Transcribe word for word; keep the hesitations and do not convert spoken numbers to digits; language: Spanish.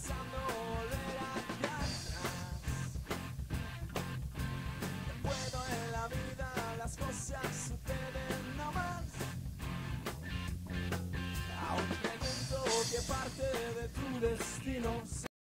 pensando volver hacia atrás. Te puedo en la vida, las cosas suceden nomás. Aún pregunto qué parte de tu destino